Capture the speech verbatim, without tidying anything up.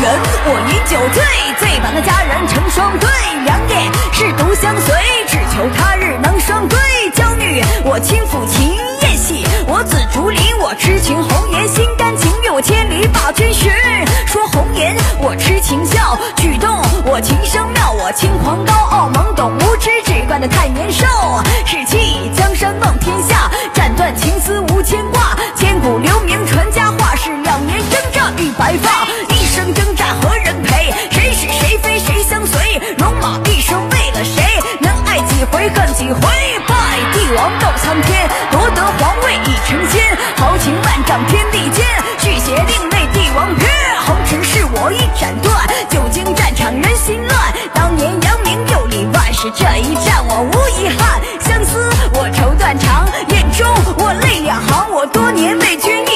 人，我饮酒醉，醉把那佳人成双对。良夜是独相随，只求他日能双归。娇女，我轻抚琴宴戏，我紫竹林，我痴情红颜，心甘情愿，我千里把君寻。说红颜，我痴情笑，举动我情深妙，我轻狂高傲，懵懂无知，只怪那太年少。士气江山望天下，斩断情丝无牵挂，千古留名传佳话，是两年征战遇白发，一生征战何人陪？谁是谁非谁相随？戎马一生为了谁？能爱几回恨几回？拜帝王斗苍天，夺得皇位已成仙，豪情万丈天地间，续写另类帝王篇。红尘是我一斩断，久经战场人心乱，当年扬名又里万事，这一战我无遗憾。相思我愁断肠，眼中我泪两行，我多年为君